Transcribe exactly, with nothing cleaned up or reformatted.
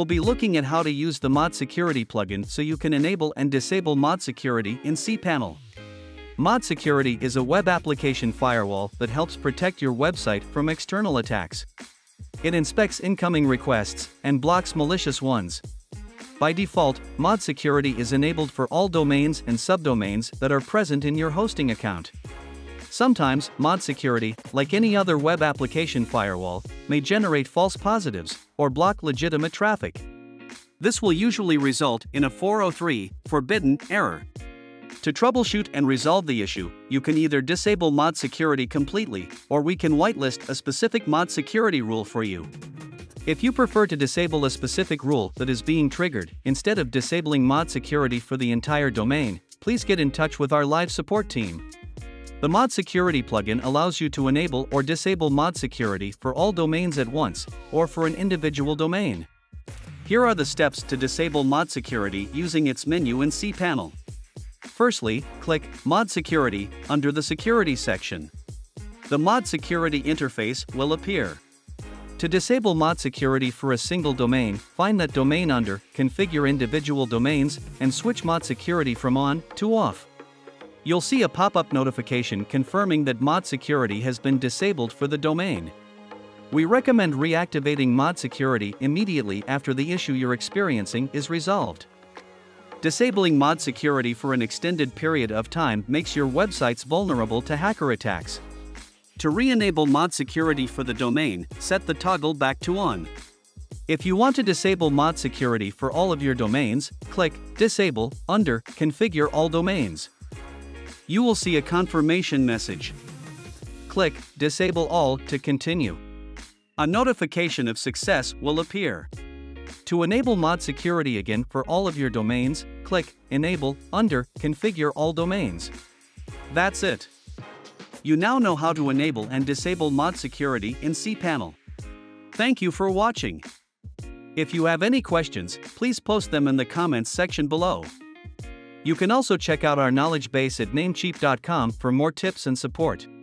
We'll be looking at how to use the ModSecurity plugin so you can enable and disable ModSecurity in cPanel. ModSecurity is a web application firewall that helps protect your website from external attacks. It inspects incoming requests and blocks malicious ones. By default, ModSecurity is enabled for all domains and subdomains that are present in your hosting account. Sometimes, ModSecurity, like any other web application firewall, may generate false positives or block legitimate traffic. This will usually result in a four oh three forbidden error. To troubleshoot and resolve the issue, you can either disable ModSecurity completely, or we can whitelist a specific ModSecurity rule for you. If you prefer to disable a specific rule that is being triggered, instead of disabling ModSecurity for the entire domain, please get in touch with our live support team. The ModSecurity plugin allows you to enable or disable ModSecurity for all domains at once, or for an individual domain. Here are the steps to disable ModSecurity using its menu in cPanel. Firstly, click ModSecurity under the Security section. The ModSecurity interface will appear. To disable ModSecurity for a single domain, find that domain under Configure Individual Domains and switch ModSecurity from on to off. You'll see a pop-up notification confirming that ModSecurity has been disabled for the domain. We recommend reactivating ModSecurity immediately after the issue you're experiencing is resolved. Disabling ModSecurity for an extended period of time makes your websites vulnerable to hacker attacks. To re-enable ModSecurity for the domain, set the toggle back to on. If you want to disable ModSecurity for all of your domains, click Disable under Configure All Domains. You will see a confirmation message. Click Disable All to continue. A notification of success will appear. To enable ModSecurity again for all of your domains, click Enable under Configure All Domains. That's it. You now know how to enable and disable ModSecurity in cPanel. Thank you for watching. If you have any questions, please post them in the comments section below. You can also check out our knowledge base at namecheap dot com for more tips and support.